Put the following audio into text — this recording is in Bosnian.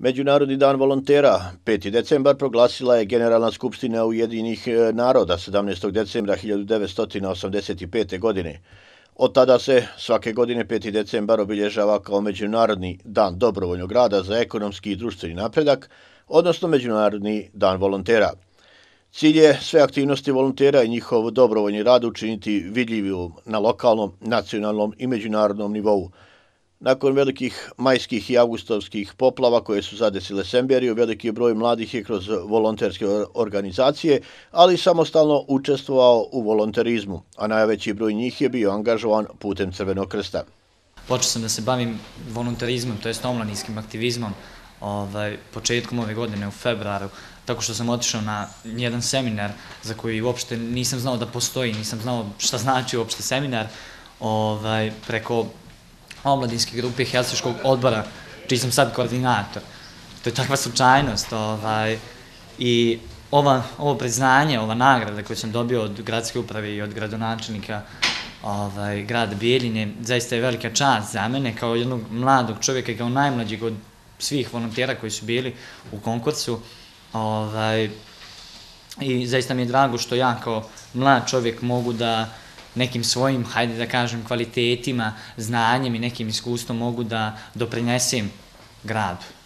Međunarodni dan volontera 5. decembar proglasila je Generalna skupština Ujedinjenih naroda 17. decembra 1985. godine. Od tada se svake godine 5. decembar obilježava kao Međunarodni dan dobrovoljnog rada za ekonomski i društveni napredak, odnosno Međunarodni dan volontera. Cilj je sve aktivnosti volontera i njihov dobrovoljni rad učiniti vidljivim na lokalnom, nacionalnom i međunarodnom nivou. Nakon velikih majskih i avgustovskih poplava koje su zadesile Semberiju, veliki broj mladih je kroz volonterske organizacije, ali samostalno učestvovao u volonterizmu, a najveći broj njih je bio angažovan putem Crvenog krsta. Počeo sam da se bavim volonterizmom, to jest omladinskim aktivizmom, početkom ove godine u februaru, tako što sam otišao na jedan seminar za koji uopšte nisam znao da postoji, nisam znao šta znači uopšte seminar, preko omladinske grupe Helsinškog odbora, čiji sam sad koordinator. To je takva slučajnost. I ovo priznanje, ova nagrada koju sam dobio od gradske uprave i od gradonačelnika grada Bijeljine, zaista je velika čast za mene kao jednog mladog čovjeka i kao najmlađeg od svih volontera koji su bili u konkursu. I zaista mi je drago što ja kao mlad čovjek mogu da nekim svojim, hajde da kažem, kvalitetima, znanjem i nekim iskustvom mogu da doprinesem gradu.